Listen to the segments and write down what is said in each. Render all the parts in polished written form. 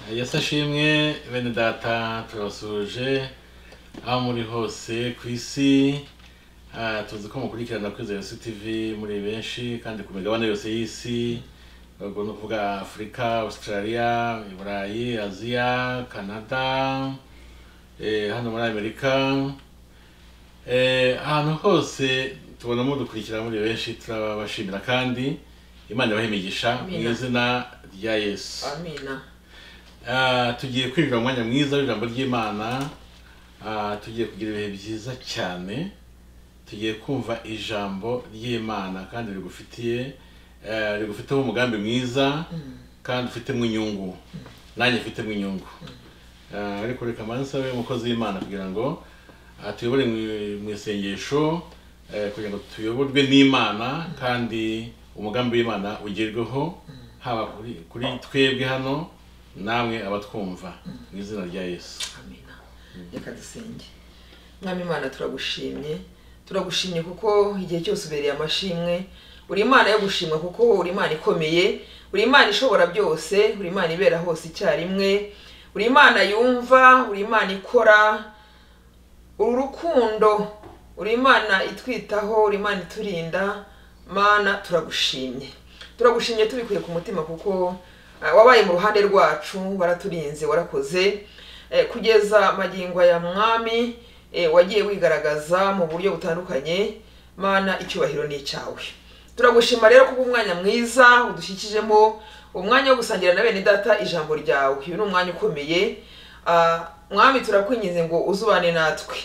Yesu ashimwe bene data turasuje aho muri hose ku isi. Tuzi ko mukurikirana kuri Yesu TV muri benshi kandi ku migabane yose y'isi, ubwo no kuvuga Afrika, Australia, Burayi, Aziya, Canada, hano muri Amerika, ahantu hose tubona mudukurikira muri benshi. Turabashimira kandi Imana ibahimigisha mu izina rya Yesu. Amina. Tugiye kwinjira mu mwanya mwiza w'ijambo ry'Imana. Tugiye kugira ibihe byiza cyane. Tugiye kumva ijambo ry'Imana kandi rigufiteho umugambi mwiza kandi ufitemo inyungu. Nanjye mfitemo inyungu. Ariko reka mansabe umukozi w'Imana kugira ngo tuyobore mu isengesho, kugira ngo tuyoborwe n'Imana kandi umugambi w'Imana ugerweho haba kuri twebwe hano namwe abatwumva mu izina rya Yesu. Amina. Reka dusenge. Mwami Imana turagushimye kuko igihe cyose ubereye amashimwe. Uri Imana yo gushimwa kuko uri Imana ikomeye, uri Imana ishobora byose, uri Imana ibera hose icyarimwe, uri Imana yumva, uri Imana ikora, uri urukundo, uri Imana itwitaho, uri Imana iturinda. Mana turagushimye tubikuye ku mutima kuko wabaye mu ruhande rwacu, waraturinze, warakoze kugeza magingo ya Mwami. Wagiye wigaragaza mu buryo butandukanye. Mana icyubahiro ni icyawe. Turagushima rero kuba umwanya mwiza udushyikijemo, umwanya wo gusangira na bene data ijambo ryawe. Uyu ni umwanya ukomeye. Mwami turakwinginze ngo uzubane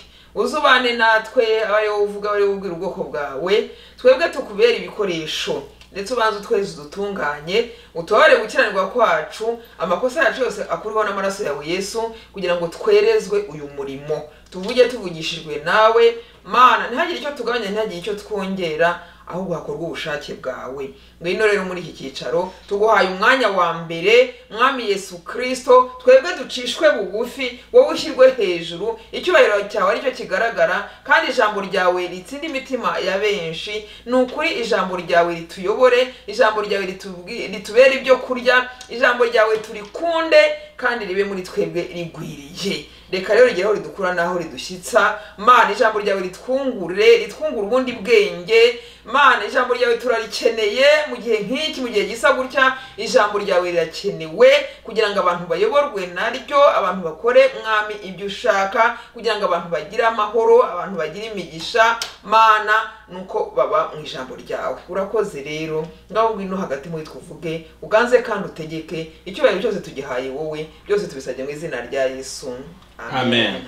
natwe abayo uvuga bari ubwira ubwoko bwawe. Twebwe tukubera ibikoresho ndetse ubanza utweze dutunganye, utubare gukiranirwa kwacu, amakosa yacu yose akuriho n'amaraso yawe Yesu, kugira ngo twerezwe uyu murimo, tuvuge tuvugishijwe nawe. Mana ntihagire icyo tugabanya, ntihagire icyo twongera, ahubwo hakorwa ubushake bwawe. Ngwino rero muri iki cyicaro tuguhaye umwanya wa mbere, Mwami Yesu Kristo. Twebwe ducishwe bugufi, wowe ushyirwe hejuru, icyubahiro cyawe aricyo kigaragara, kandi ijambo ryawe ritsinda imitima ya benshi. Ni ukuri ijambo ryawe rituyobore, ijambo ryawe ritubere ibyo kurya, ijambo ryawe turikunde kandi ribe muri twebwe rigwiriye. Reka rero rigeraho ridukura naho ridushyitsa. Mana ijambo ryawe ritwungure ubundi bwenge. Mana ijambo ryawe turarikeneye mu gihe nk'iki, mu gihe gisa gutya. Ijambo ryawe rirakenewe kugira ngo abantu bayoborwe naryo, abantu bakore Mwami ibyo ushaka, kugira ngo abantu bagire amahoro, abantu bagire imigisha. Mana nuko baba mu ijambo ryawe. Urakoze rero, ngaho ngwino hagati muri tuvuge, uganze kandi utegeke. Icyubahiro cyose tugihaye wowe, byose tubisabye mu izina rya Yesu. Amen.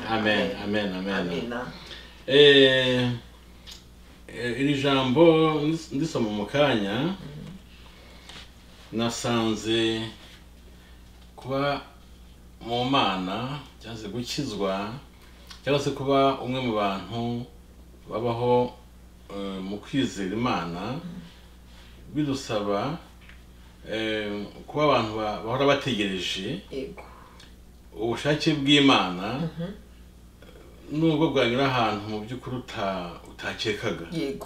Iri jambo ndisoma mu kanya, nasanze kuba mu Mana cyangwa se gukizwa, cyangwa se kuba umwe mu bantu babaho mu kwizera Imana, bidusaba kuba abantu bahora bategereje ubushake bw'Imana, nubwo bwanyura ahantu mu by'ukuri utakekaga.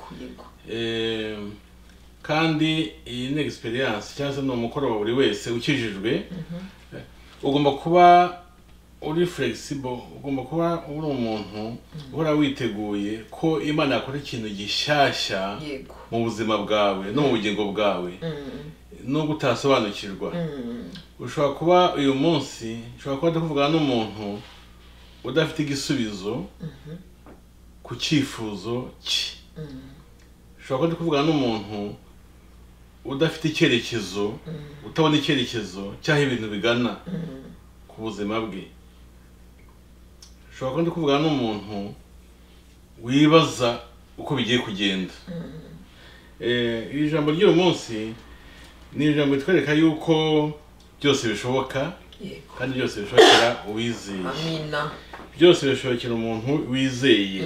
Kandi iyi ni experience cyangwa se ni umukoro wa buri wese ukijijwe. Ugomba kuba uri flexible, ugomba kuba uri umuntu uhora witeguye ko Imana yakora ikintu gishyashya mu buzima bwawe no mu bugingo bwawe, nubwo utasobanukirwa. Ushobora kuba uyu munsi, ushobora kuba ndakuvugana n'umuntu udafite igisubizo ku cyifuzo cye. Ushobora kuba ndakuvugana n'umuntu udafite icyerekezo, utabona icyerekezo cy'aho ibintu bigana ku buzima bwe. Ushobora kuba ndakuvugana n'umuntu wibaza uko bigiye kugenda. Iri jambo ry'uyu munsi ni ijambo ritwereka yuko byose bishoboka kandi byose bishobokera uwizeye. Amina. Byose bishobokera umuntu wizeye.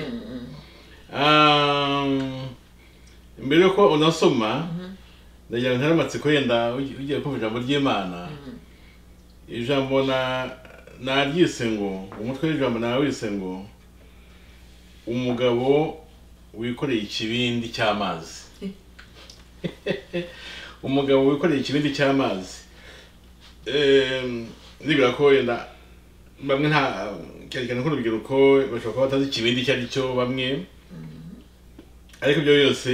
Mbere yuko unasoma, ndagira ngo ntaramatse yenda ugiye kumva ijambo ry'Imana. Ijambo naryise ngo, umutwe w'ijambo nawise ngo umugabo wikoreye ikibindi cy'amazi. umugabo wikoreye ikibindi cy'amazi. nibwira ko wenda bamwe nta cyane cyane nk'urubyiruko bashobora kuba batazi ikibindi icyo ari cyo bamwe, ariko ibyo byose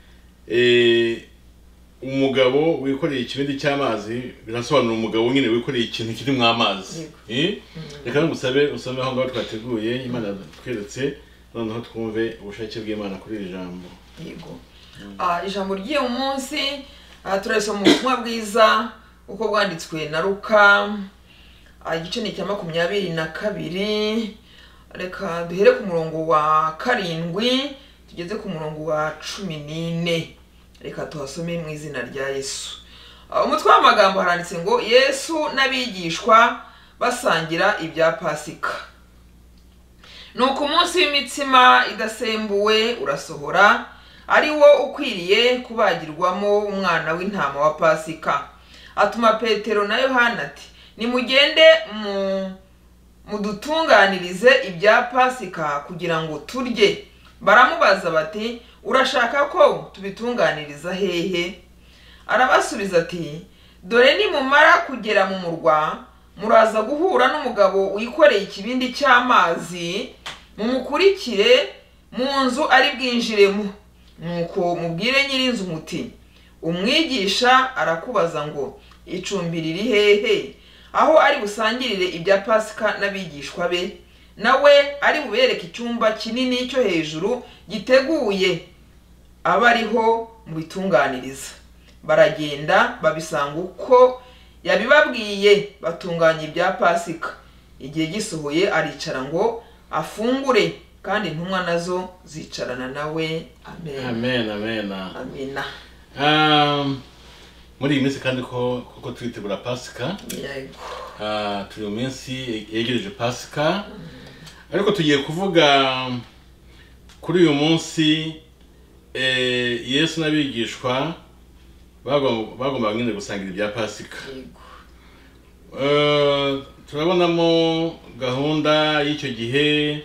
umugabo wikoreye ikibindi cy'amazi birasobanura umugabo nyine wikoreye ikintu kirimo amazi. Reka ngusabe usome aho ngaho twateguye Imana tweretse, noneho twumve ubushake bw'Imana kuri iri jambo. Yego. Ijambo ry'uyu munsi turasoma mu butumwa bwiza uko bwanditswe na Luka, igice ni cya 22. Reka duhere ku murongo wa 7 tugeze ku murongo wa 14. Reka tuhasome mu izina rya Yesu. Umutwe w'amagambo haranditse ngo Yesu n'abigishwa basangira ibya Pasika. Nuko umunsi w'imitsima idasembuwe urasohora, ari wo ukwiriye kubagirwamo umwana w'intama wa Pasika. Atuma Petero na Yohana ati, nimugende mudutunganirize ibya Pasika kugira ngo turye. Baramubaza bati, urashaka ko tubitunganiriza hehe? Arabasubiza ati, dore nimumara kugera mu murwa, muraza guhura n'umugabo wikoreye ikibindi cy'amazi, mumukurikire mu nzu ari bwinjiremo. Nuko mubwire nyirinzu muti, umwigisha arakubaza ngo icumbi riri hehe, aho ari busangirire ibya Pasika n'abigishwa be, nawe ari bubereke icyumba kinini cyo hejuru giteguye, aba ariho mubitunganiriza. Baragenda babisanga uko yabibabwiye, batunganya ibya Pasika. Igihe gisohoye aricara ngo afungure, kandi intumwa nazo zicarana nawe. Amen. Amen, amen. Amina. Muri iyi minsi kandi kuko twitegura Pasika, Yego. turi mu minsi yegereje Pasika, ariko tugiye kuvuga kuri uyu munsi Yesu n'abigishwa bagomba nyine gusangira ibya Pasika. Yego. Turabonamo gahunda y'icyo gihe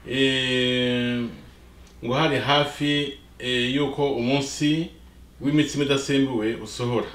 ngo hari hafi yuko umunsi w'imitsima idasembuwe usohora.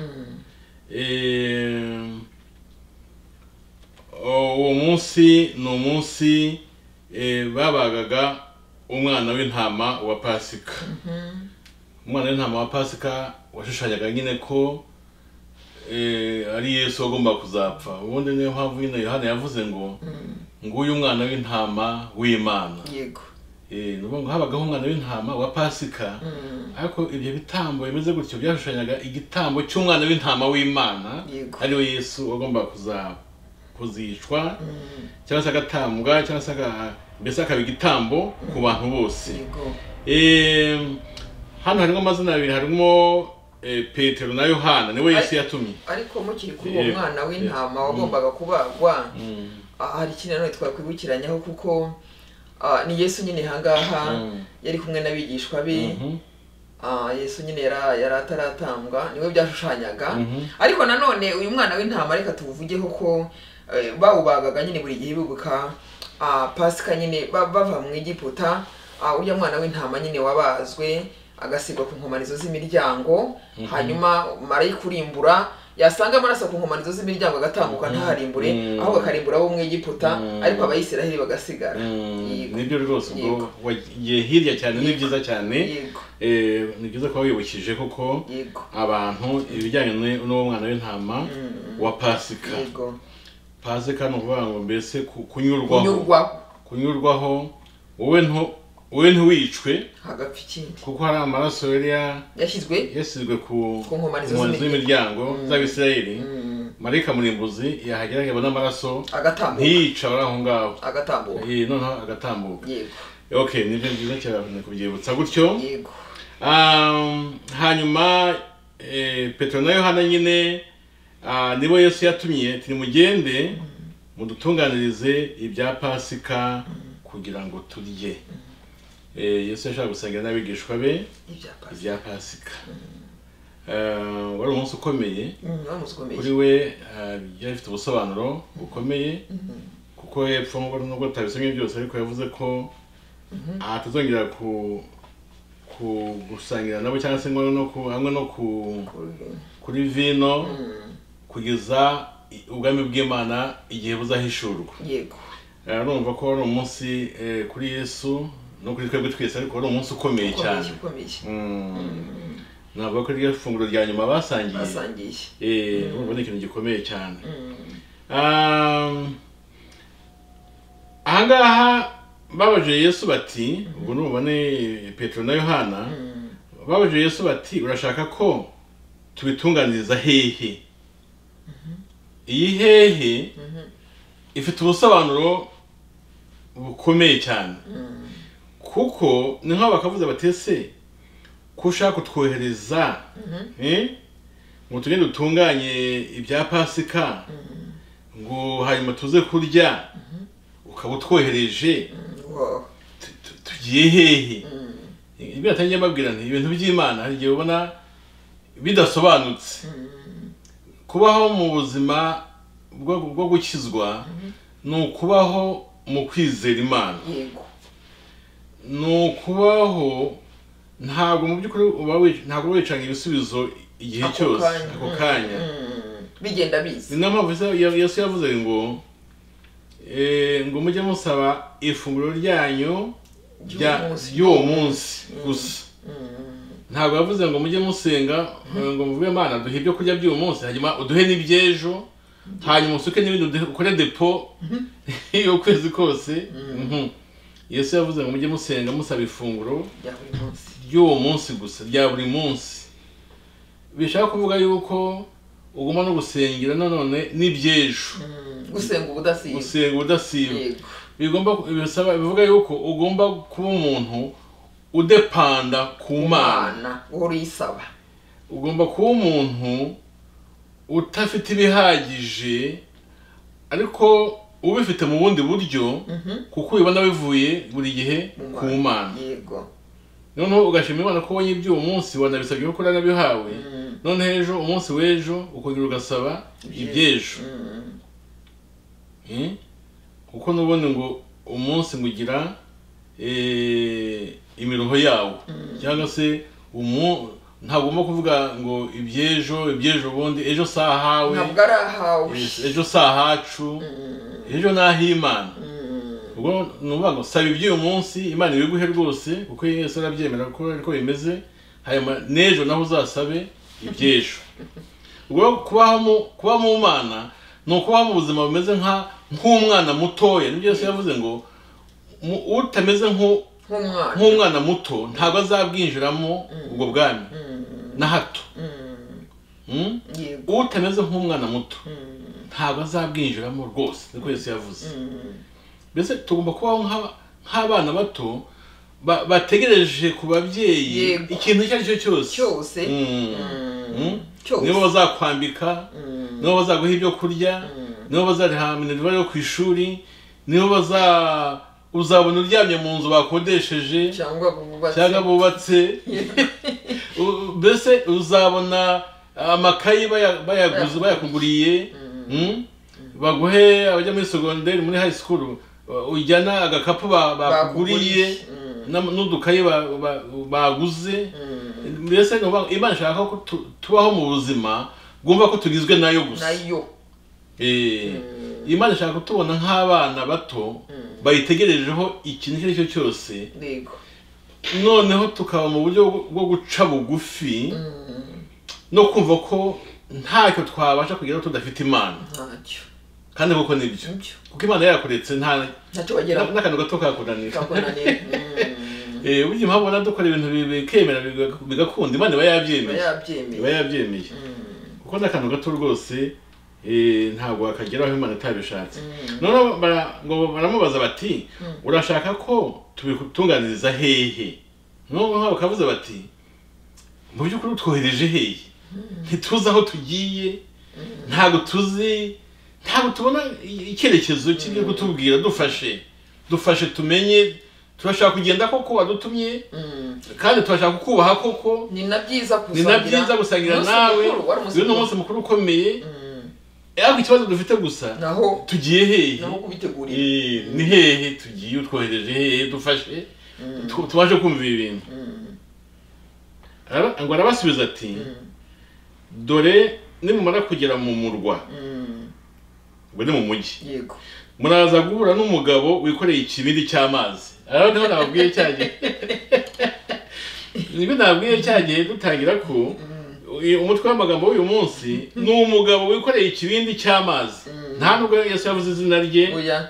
Uwo munsi ni umunsi babagaga umwana w'intama wa Pasika. Umwana w'intama wa Pasika washushanyaga nyine ko ari Yesu wagomba kuzapfa. Ubundi niyo mpamvu nyine Yohana yavuze ngo nguyu umwana w'intama w'Imana. Yego. Nuko habagaho umwana w'intama wa Pasika, ariko ibyo bitambo bimeze gutyo byashushanyaga igitambo cy'umwana w'intama w'Imana, ari we Yesu wagomba kuzicwa, cyangwa se agatambwa, cyangwa se mbese akaba igitambo ku bantu bose. Hano harimo amazina abiri, harimo Petero na Yohana, niwe Yesu yatumye. Ariko mukiri kuri uwo mwana w'intama wagombaga kubagwa, hari ikintu nanone twakwibukiranyaho, kuko ni Yesu nyine hangaha yari kumwe n'abigishwa be. Yesu nyine yari ataratambwa, niwe byashushanyaga. Ariko nanone uyu mwana w'intama reka tuvugeho ko bawubagaga nyine buri gihe bibuka Pasika nyine bava mu Egiputa. Uriya mwana w'intama nyine wabazwe agasigwa ku nkomanizo z'imiryango, hanyuma marayika kurimbura yasanga amaraso ku nkomanizo z'imiryango agatambuka ntaharimbure, ahubwo akarimbura abo mu Egiputa, ariko abayisiraheli bagasigara. Nibyo rwose ubwo wagiye hirya cyane, ni byiza cyane. Ni byiza kuba wibukije koko abantu ibijyanye n'uwo mwana w'intama wa Pasika. Pasika ni ukuvuga ngo mbese kunyurwaho, wowe ntiwicwe hagapfa ikindi, kuko hari amaraso yari yashyizwe ku nkomanizo z'imiryango z'Abisirayeli. Marayika murimbuzi yahagera yabona amaraso ntiyica bari aho ngaho, noneho agatambuka. Okay, nibyo byiza cyane kubyibutsa gutyo. Hanyuma Petero na Yohana nyine nibo Yesu yatumye, ati mugende mudutunganirize ibya Pasika kugira ngo turye. Yesu yashaka gusangira n'abigishwa be ibya Pasika. Wari umunsi ukomeye kuri we, yari afite ubusobanuro bukomeye, kuko hepfo nubwo tutabisomye byose, ariko yavuze ko atazongera gusangira nabo, cyangwa se hamwe no kuri vino kugeza ubwami bw'Imana igihe buzahishurwa. yego Urumva ko ari umunsi kuri Yesu no kuri twebwe twese, ariko ari umunsi ukomeye cyane. Ntabwo ko iryo funguro rya nyuma basangiye. Urumva ni ikintu gikomeye cyane. Ahangaha babaje Yesu bati, ubwo nubone Petero na Yohana, babaje Yesu bati urashaka ko tubitunganiriza hehe? Iyi hehe ifite ubusobanuro bukomeye cyane. Kuko ni nka bakavuze batese ko ushaka kutwohereza ngo tugende dutunganye ibya Pasika ngo hanyuma tuze kurya ukaba utwohereje tugiye hehe? Ibyo natangiye mbabwira nti ibintu by'Imana hari igihe ubona bidasobanutse. Kubaho mu buzima bwo gukizwa ni ukubaho mu kwizera Imana. Ni ukubaho ntabwo mu by'ukuri ntabwo wicanga ibisubizo igihe cyose ako kanya bigenda biza. Ni nayo mpamvu Yesu yavuze ngo mujye musaba ifunguro ryanyu ry'uwo munsi gusa. Ntabwo yavuze ngo mujye musenga ngo muvuge Imana duhe ibyo kurya by'uwo munsi hanyuma uduhe n'ibyejo hanyuma usuke n'ibindi ukore depo y'ukwezi kose. Yesu yavuze ngo mujye musenga musaba ifunguro ry'uwo munsi gusa, rya buri munsi. Bishaka kuvuga yuko ugomba no gusengera none n'ibyejo, gusenga ubudasiba. Bivuga yuko ugomba kuba umuntu udepanda ku Mana, urisaba. Ugomba kuba umuntu utafite ibihagije ariko ubifite mu bundi buryo, kuko ubibona bivuye buri gihe ku Mana. Noneho ugashima Imana ko ubonye iby'uwo munsi wanabisabye ko uranabihawe. None ejo umunsi w'ejo ukongera ugasaba ibyejo. Kuko nubone ngo umunsi ngugira imiruho yawo, cyangwa se ntabwo ugomba kuvuga ngo ibyejo bundi ejo sahawe, ntabwo ari ahawe, ejo sahacu, ejo n'ah'Imana. Ubwo nuvuga ngo saba iby'uyu munsi Imana ibiguhe rwose, kuko Yesu arabyemera ko ariko bimeze. Hanyuma n'ejo naho uzasabe ibyejo. Ubwo kuba mu Mana ni ukubaho mu buzima bumeze nk'umwana mutoya. Nibyo Yesu yavuze ngo utameze nk'umwana muto ntabwo azabwinjiramo ubwo bwami na hato. Utameze nk'umwana muto ntabwo azabwinjiramo rwose, niko Yesu yavuze. Mbese tugomba kubaho nk'abana bato bategereje ku babyeyi ikintu icyo ari cyo cyose. Nibo bazakwambika, nibo bazaguha ibyo kurya, nibo bazariha minerivare yo ku ishuri, nibo uzabona uryamye mu nzu bakodesheje cyangwa bubatse. Mbese uzabona amakayi bayakuguriye, baguhe abajya muri segonderi, muri high school ujyana agakapu bakuguriye n'udukayi baguze. Mbese Imana ishaka ko tubaho mu buzima bwumva ko tugizwe nayo gusa. Imana ishaka kutubona nk'abana bato bayitegerejeho ikintu icyo ari cyo cyose. Noneho tukaba mu buryo bwo guca bugufi no kumva ko ntacyo twabasha kugeraho tudafite Imana. Kandi koko nibyo, kuko Imana yakuretse n'akantu gato kakunanira. Burya impamvu dukora ibintu bikemera bigakunda, Imana iba yabyemeye. Kuko n'akantu gato rwose ntabwo wakageraho Imana itabishatse. Noneho baramubaza bati urashaka ko tubitunganiriza hehe? Noneho bakavuze bati mu by'ukuri utwohereje hehe? Ntituzi aho tugiye, ntabwo tubona icyerekezo kiri kutubwira. Dufashe tumenye. Turashaka kugenda koko wadutumye, kandi turashaka kukubaha koko. Ni na byiza gusangira nawe. Uyu ni umunsi mukuru ukomeye. Ariko ikibazo dufite gusa tugiye hehe? Ni hehe tugiye? Utwohereje hehe? Dufashe tubashe kumva ibintu. Ngo arabasubiza ati dore nimumara kugera mu murwa ngo ni mu mujyi. yego Muraza guhura n'umugabo wikoreye ikibindi cy'amazi. Aho niho nababwiye cyagiye. Niba nababwiye cyagiye dutangira ko umutwe w'amagambo w'uyu munsi ni umugabo wikoreye ikibindi cy'amazi. Nta nubwo Yesu yavuze izina rye. oya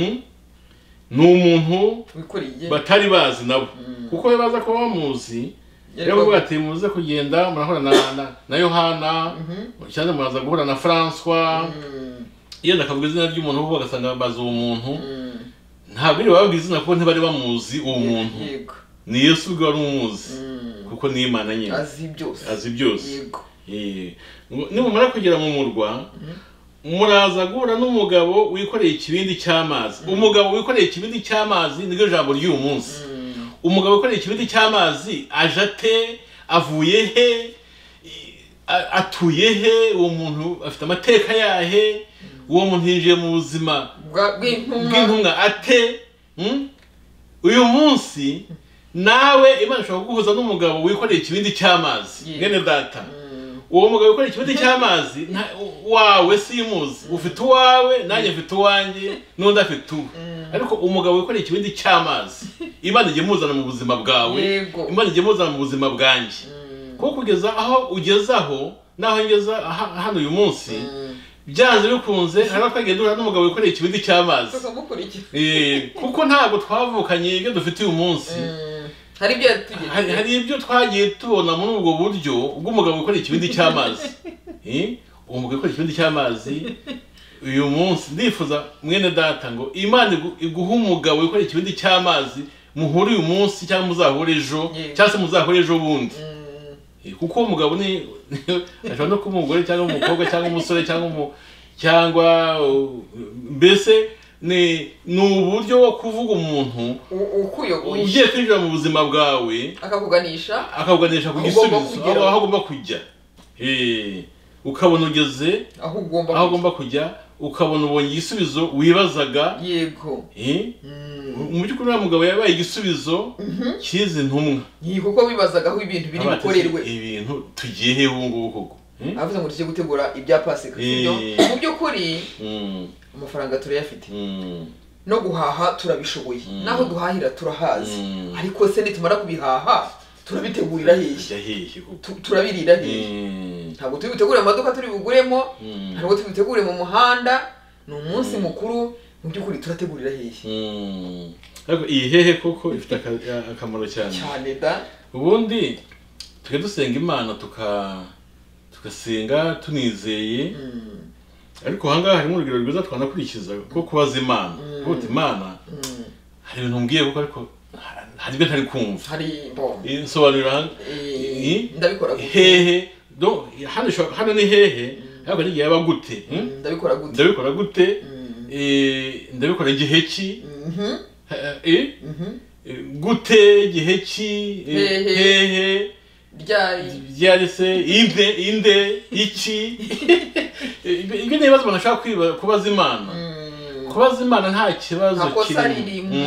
Ni umuntu wikoreye batari bazi nabo. Kuko baza kuba bamuzi, rero ati muze kugenda murahura na Yohana, cyangwa muraza guhura na François. Iyo ndakavuga izina ry'umuntu bo bagasanga bazi uwo muntu. Ntabwo ari bababwiza izina kuko ntibari bamuzi uwo muntu. yego Ni Yesu ubwo wari umuzi. Kuko ni Imana nyine. azi byose yego. Nimumara kugera mu murwa, muraza guhura n'umugabo wikoreye ikibindi cy'amazi. Umugabo wikoreye ikibindi cy'amazi niryo jambo ry'uyu munsi. Umugabo wikoreye ikibindi cy'amazi aje ate, avuye he, atuye he, uwo muntu afite amateka yahe, uwo muntu yinjiye mu buzima bw'intumwa ate. Uyu munsi nawe Imana ishobora kuguhuza n'umugabo wikoreye ikibindi cy'amazi. Mwene data, uwo mugabo wikoreye ikibindi cy'amazi wawe simuzi. Ufite uwawe, nanjye mfite uwanjye, n'undi afite uwe. Ariko umugabo wikoreye ikibindi cy'amazi, Imana igiye muzana mu buzima bwawe, Imana igiye muzana mu buzima bwanjye. Kuko kugeza aho ugezaho naho ngeza hano uyu munsi, byanze bikunze hari akagenda duhura n'umugabo wikoreye ikibindi cy'amazi. Kuko ntabwo twavukanye ibyo dufite uyu munsi. Hari ibyo twagiye tubona muri ubwo buryo bw'umugabo wikoreye ikibindi cy'amazi. Uwo mugabo wikoreye ikibindi cy'amazi uyu munsi ndifuza mwene data ngo Imana iguha umugabo wikoreye ikibindi cy'amazi, muhure uyu munsi cyangwa muzahure ejo, cyangwa se muzahure ejo bundi. Kuko umugabo ni ashobora no kuba umugore cyangwa umukobwa cyangwa umusore cyangwa mbese ni uburyo bwo kuvuga umuntu ugiye kwinjira mu buzima bwawe, akakuganisha ku gisubizo aho agomba kujya. Ukabona ugeze aho ugomba kujya, ukabona ubonye igisubizo wibazaga. yego mu by'ukuri uriya mugabo yabaye igisubizo cy'izi ntumwa. kuko bibazaga aho ibintu biri bukorerwe, ibintu tugiye he ubu ngubu koko. avuze ngo tujye gutegura ibya Pasika. Mu by'ukuri amafaranga turayafite, no guhaha turabishoboye, naho duhahira turahazi. Ariko se nitumara kubihaha turabitegurira hehe? Turabirira hehe? Ntabwo turi butegure amaduka turi buguremo, ntabwo turi butegure mu muhanda. Ni umunsi mukuru, mu by'ukuri turategurira hehe? Ariko iyi hehe koko ifite akamaro cyane. Ubundi twe dusenga Imana tugasenga tunizeye. Ariko ahangaha harimo urugero rwiza twanakurikiza ko kubaza Imana. Kuko Imana hari ibintu mbwiye kuko ariko hari ibyo ntari kumva. Nsobanurira ndabikora hehe. Hano ni hehe, ariko n'igihe yaba gute. Ndabikora gute, ndabikora igihe ki, gute, igihe ki, hehe, ryari se, inde, iki. Ibyo ni ibibazo banashaka kubaza Imana. Kubaza Imana nta kibazo kirimo.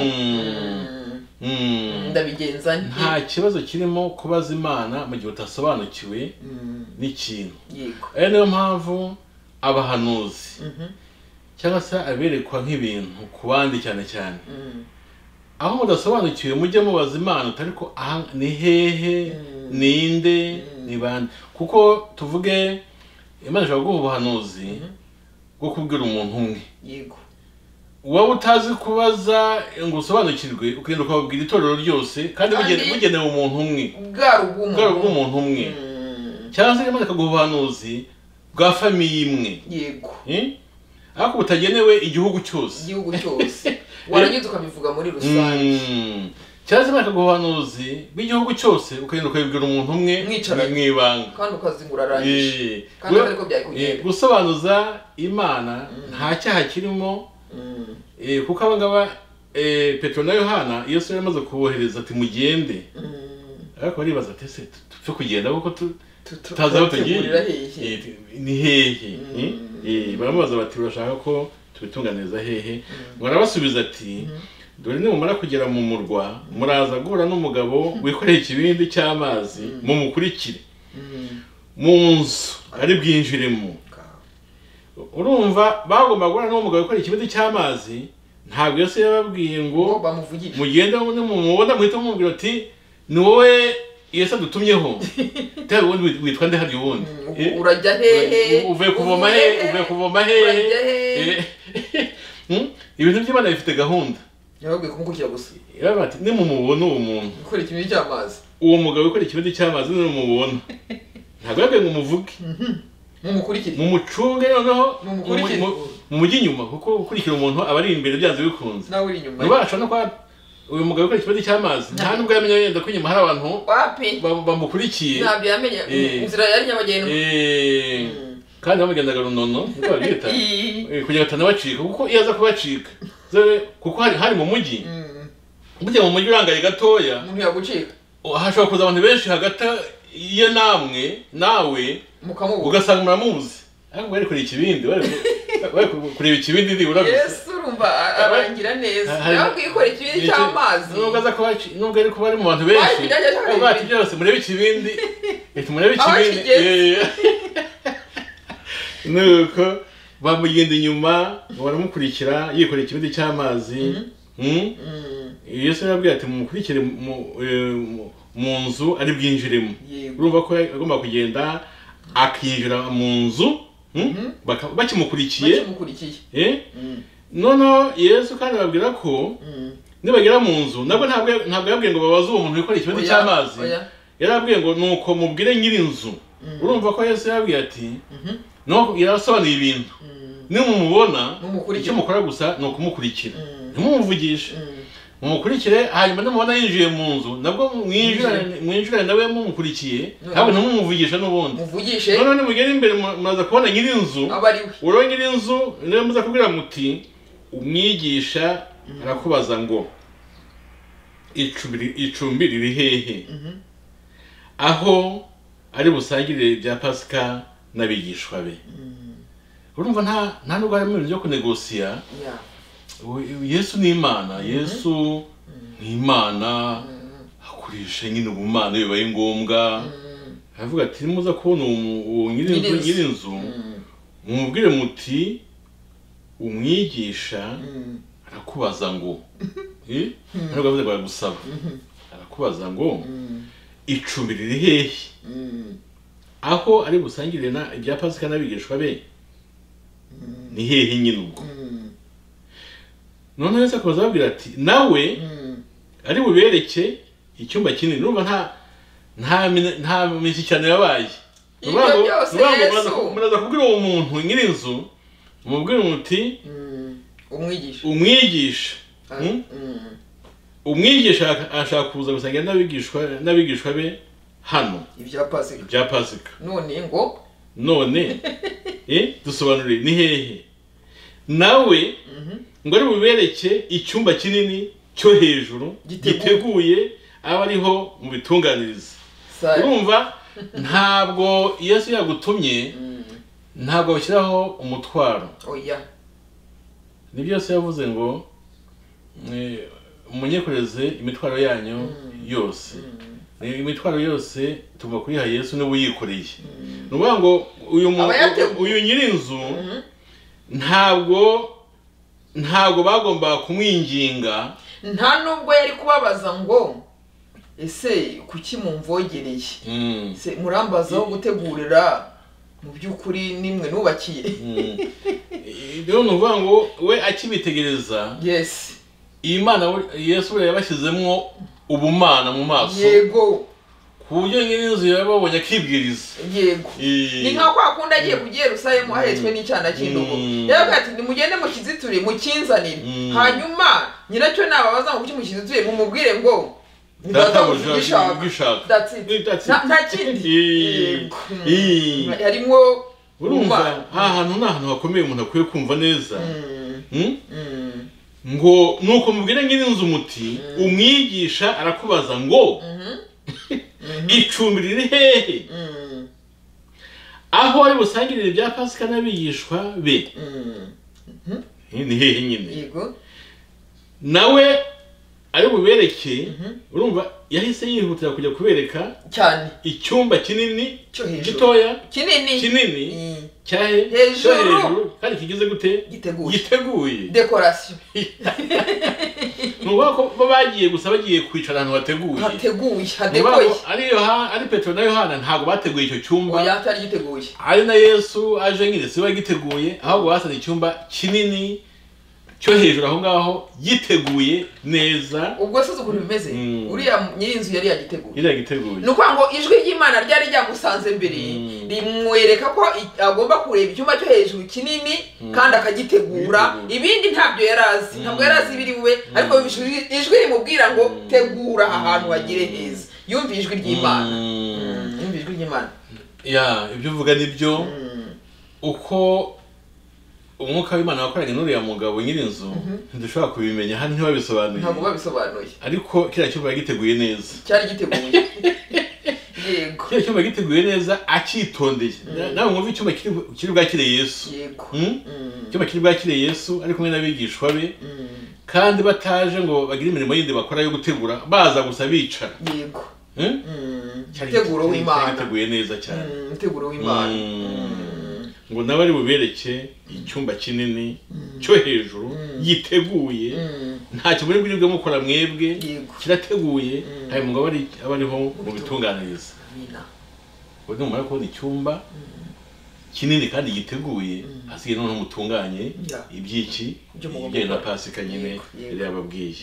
Ndabigenza nti nta kibazo kirimo kubaza Imana mu gihe utasobanukiwe n'ikintu. Niyo mpamvu abahanuzi cyangwa se aberekwa nk'ibintu ku bandi cyane cyane, aho mudasobanukiwe mujye mubaza Imana, ariko ni hehe, ninde, ni bande. Kuko tuvuge Imana ishobora guha ubuhanuzi bwo kubwira umuntu umwe. Wowe utazi kubaza ngo usobanukirwe, ukagenda ukababwira itorero ryose kandi bugenewe umuntu umwe, bwari bw'umuntu umwe. Cyangwa se Imana ikaguha ubuhanuzi bwa famiye imwe, ariko butagenewe igihugu cyose. Warangiza ukabivuga muri rusange. Cyangwa se Imana ikaguha ubuhanuzi bw'igihugu cyose, ukagenda ukabibwira umuntu umwe mw'ibanga, kandi ukazingura arangije. Kandi ariko byari kugenda. Gusobanuza Imana nta cyaha kirimo. Kuko abangaba Petero na Yohana Yesu yari amaze kubohereza ati mugende, ariko baribaza ati se tupfe kugenda kuko tutazi aho tugiye, ni hehe? Baramubaza bati urashaka ko tubitunganiriza hehe? Ngo arabasubiza ati dore nimumara kugera mu murwa, muraza guhura n'umugabo wikoreye ikibindi cy'amazi, mumukurikire mu nzu ari bwinjiremo. urumva bagomba guhura n'uwo mugabo ukora ikibazo cy'amazi. Ntabwo Yesu yababwiye ngo bamuvugishe, mugende mumubona muhita mumubwira ati ni wowe Yesu adutumyeho. Tawe wundi witwa nde hari wundi? Urajya hehe? Uvuye kuvoma hehe? Uvuye kuvoma hehe? Ibintu by'Imana bifite gahunda. Yababwiye kumukurikira gusa. Bati nimumubona uwo muntu ukora ikibazo cy'amazi, uwo mugabo ukora ikibazo cy'amazi nimumubona, ntabwo yabwiye ngo umuvuge, mumukurikire, mumucunge, noneho mumukurikire, mumujye inyuma, kuko gukurikira umuntu aba ari imbere byanze bikunze. nawe uri inyuma. Nubasha no kwa uyu mugabo ukora ikibazo cy'amazi nta nubwo yamenye yenda ko inyuma hari abantu bamukurikiye, ntabyo yamenye, inzira yari nyabagendwa, kandi bamugendaga runono niko babyita, kugira batanabacika, kuko iyo aza kubacika kuko hari mu mujyi, burya mu mujyi urangaye gatoya umuntu yagucika, hashobora kuza abantu benshi hagati ye nawe ugasanga muramuzi, ariko bari kureba ikibindi, bari kureba ikibindi nibura gusa. Yesu urumva arangira neza, yabwiye ikora ikibindi cy'amazi, nubwo ari kuba ari mu bantu benshi, bati byose murebe ikibindi, murebe ikibindi, nuko bamugenda inyuma baramukurikira yikorera ikibindi cy'amazi. Yesu yababwiye ati mumukurikire mu nzu ari bwinjiremo. Urumva ko agomba kugenda akinjira mu nzu bakimukurikiye. Noneho Yesu kandi babwira ko nibagera mu nzu nabwo ntabwo yabwiye ngo babaze uwo muntu wikorera ikibindi cy'amazi, yarabwiye ngo nuko mubwire nyir'inzu. Urumva ko Yesu yabwiye ati no yarasobanuye ibintu, nimumubona icyo mukora gusa ni ukumukurikira, ntimumuvugishe, mumukurikire, hanyuma nimubona yinjiye mu nzu nabwo mwinjirane nawe mumukurikiye, ntabwo ntimumuvugishe n'ubundi. Noneho nimugera imbere muraza kubona nyir'inzu, urabona nyir'inzu niwe muza kubwira muti umwigisha arakubaza ngo icumbi riri hehe, aho ari busangirire ibya Pasika n'abigishwa be. Urumva nta nubwo ari mu bintu byo kunegosiya. Yesu ni Imana, Yesu ni Imana, akoresha nyine ubumana bibaye ngombwa. Aravuga ati muza kubona uwo nyir'inzu mumubwire muti umwigisha arakubaza ngo ntabwo avuze ngo aragusaba, arakubaza ngo icumbi riri hehe, aho ari busangire ibya Pasika n'abigishwa be ni hehe nyine ubwo. Noneho Yesu akabaza ababwira ati nawe ari bubereke icyumba kinini. Urumva nta mishyikirano yabaye. Muraza kubwira uwo muntu nyir'inzu mumubwire muti umwigisha ashaka kuza gusangira n'abigishwa be hano ibya Pasika. None dusobanurire ni hehe, nawe ngo ari bubereke icyumba kinini cyo hejuru giteguye aba ariho mu bitunganiriza. Urumva ntabwo Yesu yagutumye ntabwo bashyiraho umutwaro. Ni byose yavuze ngo munyekoreze imitwaro yanyu yose. Imitwaro yose tuva kuyiha Yesu niwe uyikoreye. Nuvuga ngo uyu nyir'inzu ntabwo bagomba kumwinginga, nta nubwo yari kubabaza ngo ese kuki mumvogereye, se murambazaho gutegurira mu by'ukuri nimwe nubakiye. Rero nuvuga ngo we akibitegereza, Imana Yesu yabashyizemo ubumana mu maso, ku buryo nyir'inzu yababonye akibwiriza. Ni nka kwa kundi agiye ku Yerusalemu ahetswe n'icyana cy'indogo, yaravuga ati nimugende mukiziture mukinzanire, hanyuma nyiracyo nababaza ngo kuki mukiziture mumubwire ngo ndatabuja gishaka. Nta kindi harimo. Urumva ahantu ni ahantu hakomeye umuntu akwiye kumva neza. Ngo nuko mubwire nyir'inzu muti umwigisha arakubaza ngo icumbi riri hehe, aho ari busangirire ibya Pasika n'abigishwa be ni hehe nyine, nawe ari bubereke. Urumva yahise yihutira kujya kubereka cyane icyumba kinini gitoya kinini cyahe Hejuru. kandi kigize gute giteguye decoration nuko ko bagiye gusa bagiye kwicara ahantu hateguye hadekoye ari Petero na Yohana ntago bateguye icyo cyumba oya atari giteguye ari na Yesu aje nyine siwe giteguye ahubwo basana icyumba kinini cyo hejuru aho ngaho giteguye neza ubwo se ukuntu bimeze uriya nyirinzu yari yagiteguye nuko ngo ijwi ry'Imana ryari ryamusanze mbere rimwereka ko agomba kureba icyumba cyo hejuru kinini kandi akagitegura ibindi ntabyo yarazi ntabwo yarazi biri bube ariko ijwi rimubwira ngo tegura ahantu hagire heza yumva ijwi ry'Imana ya ibyo uvuga nibyo uko umwuka w'Imana wakoranye n'uriya mugabo nyirinzu ntidushobora kubimenya hano ntibabisobanuye ntabwo babisobanuye ariko kiriya cyumba giteguye neza cyari giteguye yego kiriya cyumba giteguye neza akitondeye nawe mwumva icyumba kiri bwakire Yesu yego icyumba kiri bwakire Yesu ari kumwe n'abigishwa be kandi bataje ngo bagire imirimo yindi bakora yo gutegura baza gusa bicara yego teguro w'Imana giteguye neza cyane teguro w'Imana ngo nawe ari bubereke icyumba kinini cyo hejuru giteguye nta kimuri bw'ibyo mukora mwebwe kirateguye hari mugabo abariho mu bitunganiriza ngo numara kubona icyumba kinini kandi giteguye hasigaye noneho mutunganye ibyiki ibijyanye na Pasika nyine yari yababwiye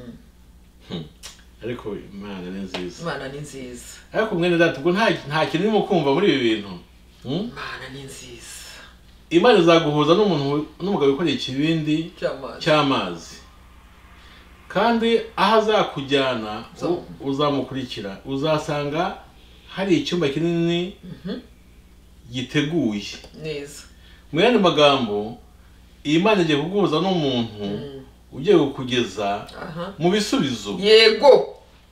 ariko Imana ni nziza ariko mwene data ubwo nta kintu urimo kumva muri ibi bintu Imana ni nziza Imana izaguhuza n'umugabo wikoreye ikibindi cy'amazi kandi aho azakujyana uzamukurikira uzasanga hari icyumba kinini giteguye neza mu yandi magambo Imana igiye kuguhuza n'umuntu ugiye kukugeza mu bisubizo yego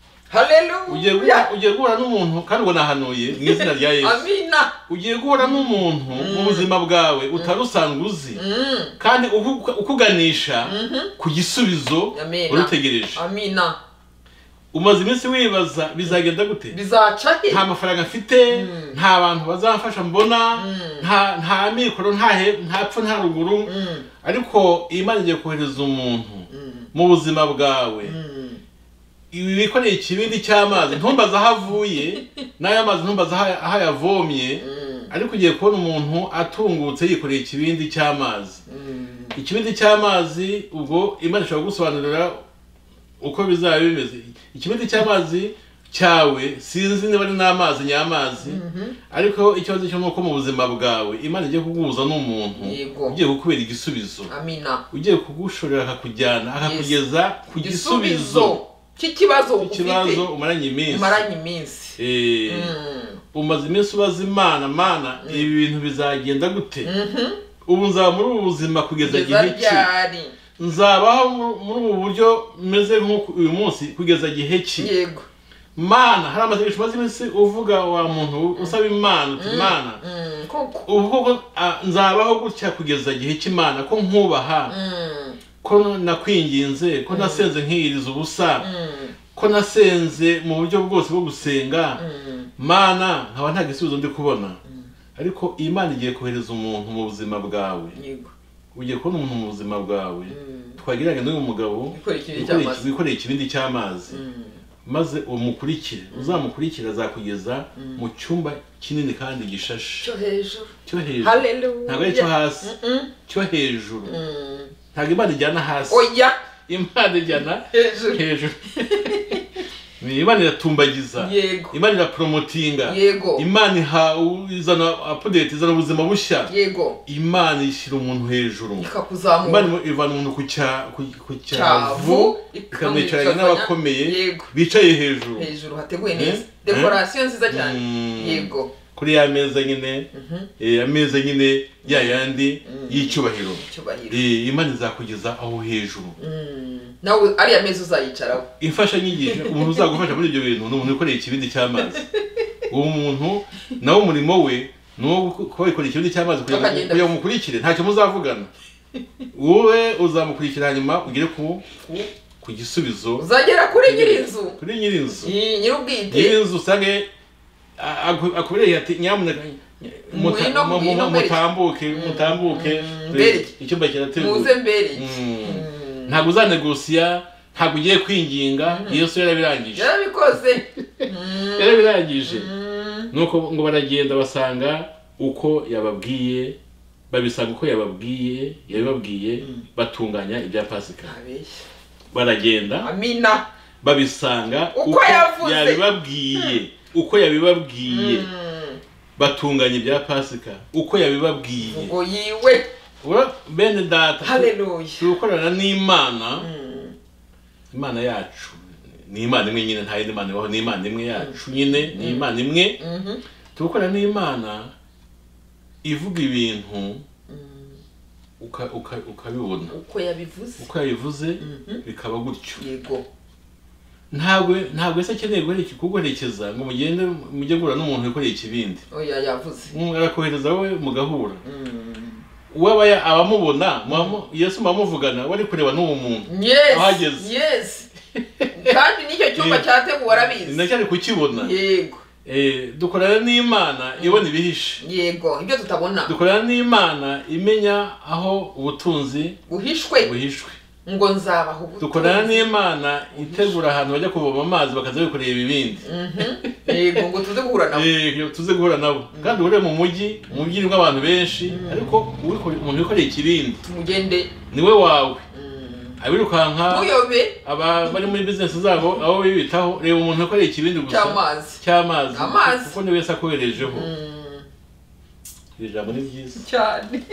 haleluya ugiye guhura n'umuntu kandi ngo nahanuye mu izina rya Yesu amina ugiye guhura n'umuntu mu buzima bwawe utarusanzwe uzi kandi ukuganisha ku gisubizo urutegereje amina umaze iminsi wibaza bizagenda gute bizaca he nta mafaranga mfite nta bantu bazamfasha mbona nta mikoro nta pfa nta ruguru ariko Imana igiye kohereza umuntu mu buzima bwawe wikoreye ikibindi cy'amazi ntumbaza aho avuye n'aya mazi ntumbaza aho yavomye ariko ugiye kubona umuntu atungutse yikoreye ikibindi cy'amazi ikibindi cy'amazi ubwo Imana ishobora gusobanurira uko bizaba bimeze ikibindi cy'amazi cyawe sinzi niba ari n'amazi nyamazi ariko ikibazo cyo nuko mu buzima bwawe Imana igiye kuguhuza n'umuntu ugiye kukubera igisubizo amina ugiye kugushorera akakujyana akakugeza ku gisubizo kikibazo umaranye iminsi umaze iminsi ubaza Imana ibi bintu bizagenda gute ubu nzaba muri ubu buzima kugeza gihe ki nzabaho muri ubu buryo meze nk'uko uyu munsi kugeza gihe ki yego Mana hari amasengesho umaze iminsi uvuga wa muntu usaba Imana uti Mana koko nzabaho gutya kugeza gihe cy'Imana ko nkubaha ko nakwinginze ko nasenze nkiyiriza ubusa ko nasenze mu buryo bwose bwo gusenga Mana nkaba nta gisubizo ndi kubona ariko Imana igiye kohereza umuntu mu buzima bwawe ugiye kubona umuntu mu buzima bwawe twagiranye n'uyu mugabo wikoreye ikibindi cy'amazi maze umukurikire uzamukurikira azakugeza mu cyumba kinini kandi gishashe cyo hejuru ntabwo ari cyo hasi cyo hejuru ntabwo Imana ijyana hasi oya Imana ijyana hejuru Imana iratumbagiza Imana irapromotinga Imana izana update izana ubuzima bushya Imana ishyira umuntu hejuru Imana ivana umuntu ku cyavu ikamwicaranya n'abakomeye bicaye hejuru hateguye neza decoration nziza cyane yego kuri ya meza nyine ameza nyine yayandi y'icyubahiro Imana izakugeza aho hejuru nawe ari ameza uzayicaraho ifasha nyigisho umuntu uzagufasha muri ibyo bintu n'umuntu ukoreye ikibindi cy'amazi uwo muntu nawe umurimo we no kubikorera ikibindi cy'amazi kugira umukurikire ntacyo muzavugana wowe uzamukurikira hanyuma ugire ku gisubizo uzagera kuri nyirinzu nyir'ubwite nyir'ubwite nyir'inzu usange akubereye ati nyamuneka mutambuke icyumba kirateguye muze mbere ntabwo uzanegosiya ntabwo ugiye kwinginga Yesu yarabirangije yarabirangije nuko ngo baragenda basanga uko yababwiye babisanga uko yabibabwiye batunganya ibya Pasika baragenda amina babisanga uko yabibabwiye batunganya ibya Pasika uko yabibabwiye ngo yiwe bene data haleluya tukorana n'Imana Imana yacu ni Imana imwe nyine nta yindi Imana ibaho ni Imana imwe yacu nyine ni Imana imwe tukorana n'Imana ivuga ibintu ukabibona uko yabivuze bikaba gutyo yego ntabwo ese akeneye kuguherekeza ngo mugende mujye gura n'umuntu wikoreye ikibindi oya yavuze arakohereza wowe mugahura uwaba abamubona Yesu mumuvugana wari kureba n'uwo muntu ahageze kandi nicyo cyumba cyateguwe arabizi ndacyari kukibona yego dukorana n'Imana ibona ibihishe yego ibyo tutabona dukorana n'Imana imenya aho ubutunzi buhishwe ngo nzabaho ubutunzi dukorana n'Imana itegura ahantu bajya kuvoma amazi bakaza bikoreye ibindi yego ngo tuze guhura nabo kandi ure mu mujyi urimo abantu benshi ariko umuntu wikoreye ikibindi tumugende niwe wawe abirukanka muyobe bari muri business zabo aho bibitaho reba umuntu wikoreye ikibindi gusa cy'amazi kuko niwe wese akoherejeho iri jambo ni ryiza cyane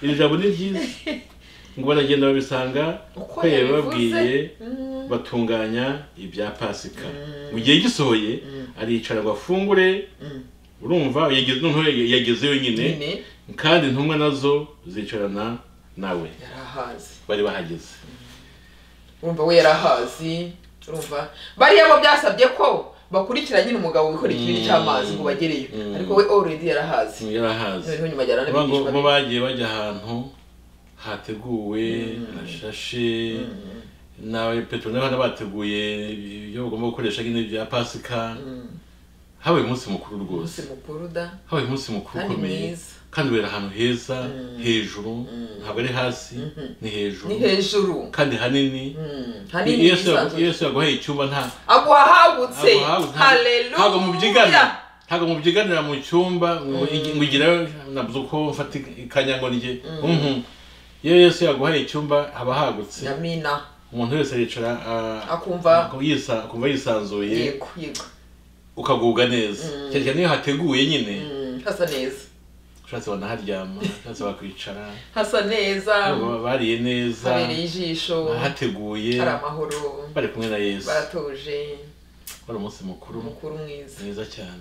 ngo baragenda babisanga uko yabibabwiye batunganya ibya Pasika mu gihe gisohoye aricara ngo afungure urumva yagezeyo nyine kandi intumwa nazo zicarana nawe bari bahageze urumva we yarahazi urumva bariya bo byasabye ko bakurikira nyine umugabo wikora ikibindi cy'amazi ngo bagereyo ariko we already yarahazi bo bagiye bajya ahantu hateguwe hashashe nawe Petero nawe bateguye ibyo bagomba gukoresha nyine bya Pasika habaye umunsi mukuru rwose habaye umunsi mukuru ukomeye kandi wera ahantu heza hejuru ntabwo ari hasi ni hejuru kandi hanini Yesu yaguhaye icyumba nta aguhagutse haleluya ntabwo mubyiganira mu cyumba ngo igirayo nabuze uko mfata ikanyango rye Yesu yaguhaye icyumba haba hagutse amina umuntu wese aricara akumva yisanzuye ukagubwa neza cyane niyo hateguye nyine hasa neza ushatse wanaharyama ushatse wakwicara hasa neza bariye neza habereye ijisho hateguye hari amahoro bari kumwe na Yesu baratuje wari umunsi mukuru mwiza cyane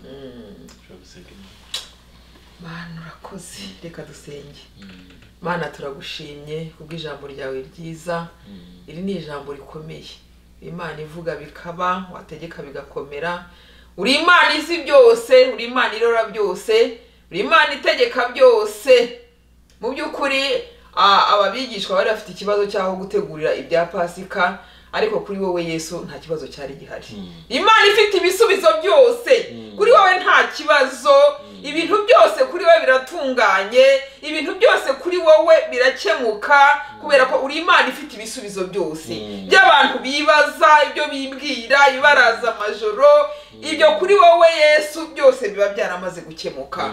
Mana urakoze reka dusenge Mana turagushimye kubw'ijambo ryawe ryiza iri ni ijambo rikomeye Imana ivuga bikaba wategeka bigakomera uri Imana izi byose uri Imana irora byose uri Imana itegeka byose mu by'ukuri ababigishwa bari bafite ikibazo cyaho gutegurira ibya Pasika ariko kuri wowe Yesu nta kibazo cyari gihari Imana ifite ibisubizo byose kuri wowe nta kibazo ibintu byose kuri wowe biratunganye ibintu byose kuri wowe birakemuka kubera ko uri Imana ifite ibisubizo byose by'abantu bibaza ibyo bibwira ibaraza amajoro ibyo kuri wowe Yesu byose biba byaramaze gukemuka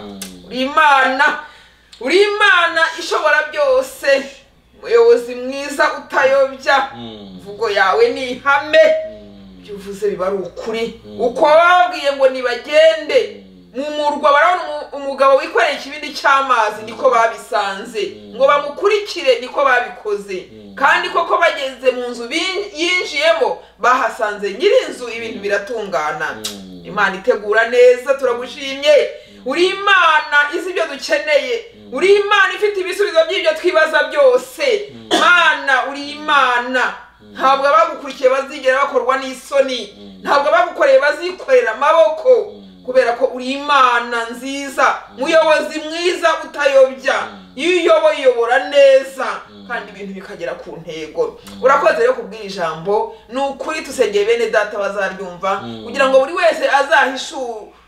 uri Imana ishobora byose umuyobozi mwiza utayobya mvugo yawe ni ihame byuvuze biba ari ukuri uko babwiye ngo nibagende mu murwa barabona umugabo wikoreye ikibindi cy'amazi niko babisanze ngo bamukurikire niko babikoze kandi koko bageze mu nzu yinjiyemo bahasanze nyirinzu ibintu biratungana Imana itegura neza turagushimye uri Imana izi ibyo dukeneye uri Imana ifite ibisubizo by'ibyo twibaza byose Mana uri Imana ntabwo abagukurikiye bazigera bakorwa n'isoni ntabwo abagukoreye bazikorera amaboko kubera ko uri Imana nziza muyobozi mwiza utayobya iyo uyoboye uyobora neza kandi ibintu bikagera ku ntego urakoze rero kubwira ijambo ni ukuri tusengeye bene data bazaryumva kugira ngo buri wese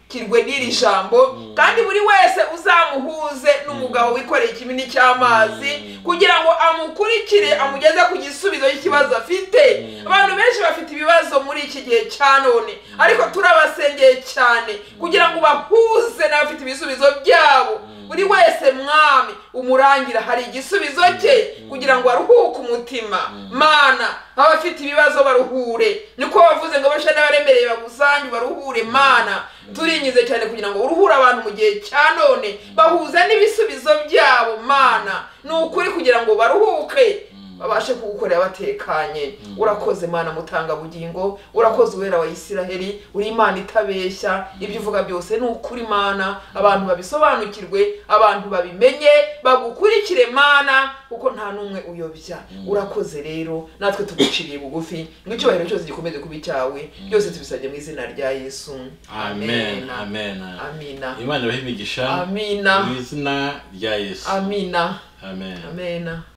kirwe n'iri jambo kandi buri wese uzamuhuze n'umugabo wikoreye ikibindi cy'amazi kugira ngo amukurikire amugeze ku gisubizo cy'ikibazo afite. Abantu benshi bafite ibibazo muri iki gihe cya none, ariko turabasengeye cyane kugira ngo bahuze n'abafite ibisubizo byabo. Buri wese mwami umurangira hari igisubizo cye kugira ngo aruhuke umutima. Mana, abafite ibibazo baruhure, niko wavuze ngo bashe n'abaremereye bagusange baruhure. Mana, turinyize cyane kugira ngo uruhure abantu mu gihe cya none bahuze n'ibisubizo byabo. Mana, ni ukuri kugira ngo baruhuke babashe kugukorera batekanye. Urakoze Mana mutanga bugingo, urakoze Uwera wa Isiraheli, uri Imana itabeshya. Ibyo uvuga byose ni ukuri Mana, abantu babisobanukirwe, abantu babimenye, bagukurikire Mana, kuko nta numwe uyobya. Urakoze rero, natwe tuguciriye bugufi, ngo icyubahiro cyose gikomeze kuba icyawe. Byose tubisabye mu izina rya Yesu. Amen. Amen. Amina. Imana ibahe imigisha. Amina. Mu izina rya Yesu. Amina. Amen. Amen.